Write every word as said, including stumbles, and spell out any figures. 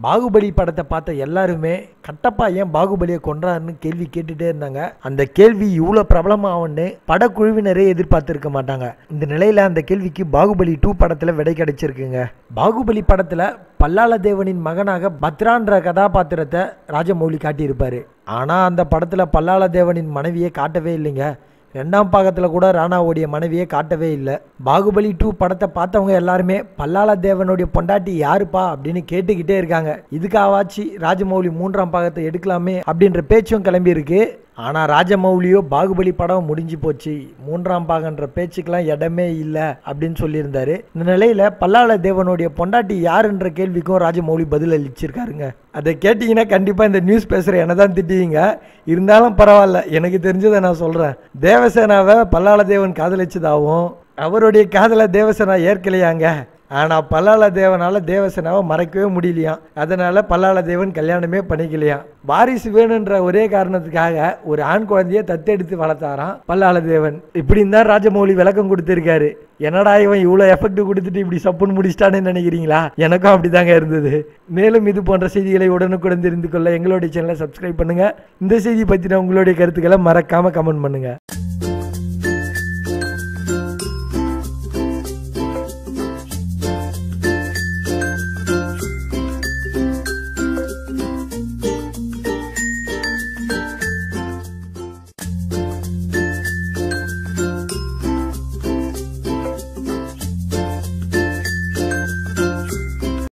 பாகுபலி படத்தை பார்த்த எல்லாருமே கட்டப்பா ஏன் பாகுபலியை கொன்றாருன்னு கேள்வி கேட்டுட்டே இருந்தாங்க. அந்த கேள்வி இவ்வளோ பிரபலமாகும்னு படக்குழுவினரே எதிர்பார்த்திருக்க மாட்டாங்க. இந்த நிலையில அந்த கேள்விக்கு பாகுபலி டூ படத்துல விடை கிடைச்சிருக்குங்க. பாகுபலி படத்துல பல்லாள தேவனின் மகனாக பத்ரான்ற கதாபாத்திரத்தை ராஜமௌலி காட்டியிருப்பாரு. ஆனா அந்த படத்துல பல்லாள தேவனின் மனைவியை காட்டவே இல்லைங்க. ரெண்டாம் பாகத்தில் கூட ராணாவுடைய மனைவியை காட்டவே இல்லை. பாகுபலி டூ படத்தை பார்த்தவங்க எல்லாருமே பல்லாள தேவனுடைய பொண்டாட்டி யாருப்பா அப்படின்னு கேட்டுக்கிட்டே இருக்காங்க. இதுக்காவாச்சு ராஜமௌலி மூன்றாம் பாகத்தை எடுக்கலாமே அப்படின்ற பேச்சும் கிளம்பி இருக்கு. ஆனால் ராஜமௌலியோ பாகுபலி படம் முடிஞ்சு போச்சு, மூன்றாம் பாகன்ற பேச்சுக்கெல்லாம் இடமே இல்லை அப்படின்னு சொல்லியிருந்தாரு. இந்த நிலையில பல்லாள தேவனுடைய பொண்டாட்டி யாருன்ற கேள்விக்கும் ராஜமௌலி பதில் அளிச்சிருக்காருங்க. அதை கேட்டிங்கன்னா கண்டிப்பாக இந்த நியூஸ் பேசுகிற என்ன தான் திட்டுவீங்க. இருந்தாலும் பரவாயில்ல, எனக்கு தெரிஞ்சதை நான் சொல்கிறேன். தேவசேனாவை பல்லாள தேவன் காதலிச்சதாகவும் அவருடைய காதலை தேவசேனா ஏற்கலையாங்க. ஆனால் பல்லாள தேவனால் தேவசேனாவை மறைக்கவே முடியலையாம். அதனால் பல்லாள தேவன் கல்யாணமே பண்ணிக்கலையாம். வாரிசு வேணுன்ற ஒரே காரணத்துக்காக ஒரு ஆண் குழந்தைய தத்தெடுத்து வளர்த்தாராம் பல்லாள தேவன். இப்படின்னு தான் ராஜமௌலி விளக்கம் கொடுத்துருக்காரு. என்னடா இவன் இவ்வளோ எஃபெக்ட் கொடுத்துட்டு இப்படி சப்புன்னு முடிச்சிட்டான்னு நினைக்கிறீங்களா? எனக்கும் அப்படி தாங்க இருந்தது. மேலும் இது போன்ற செய்திகளை உடனுக்குடன் தெரிந்து கொள்ள எங்களுடைய சேனலை சப்ஸ்கிரைப் பண்ணுங்கள். இந்த செய்தி பற்றின உங்களுடைய கருத்துக்களை மறக்காமல் கமெண்ட் பண்ணுங்கள்.